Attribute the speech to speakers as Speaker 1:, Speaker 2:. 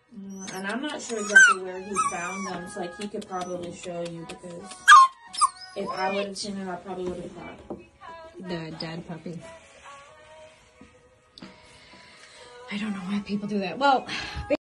Speaker 1: And I'm not sure exactly where he found them, so like he could probably show you, because if I would have seen it, I probably would have thought.
Speaker 2: The dead puppy. I don't know why people do that. Well,